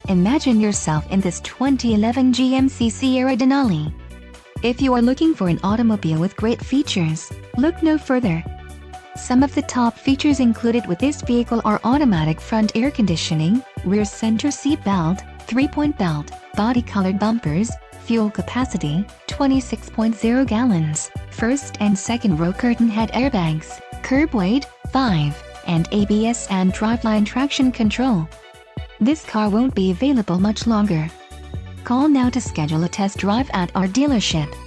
Imagine yourself in this 2011 GMC Sierra Denali. If you are looking for an automobile with great features, look no further. Some of the top features included with this vehicle are automatic front air conditioning, rear center seat belt, 3-point belt, body-colored bumpers, fuel capacity, 26.0 gallons, first and second row curtain head airbags, curb weight, 5, and ABS and driveline traction control. This car won't be available much longer. Call now to schedule a test drive at our dealership.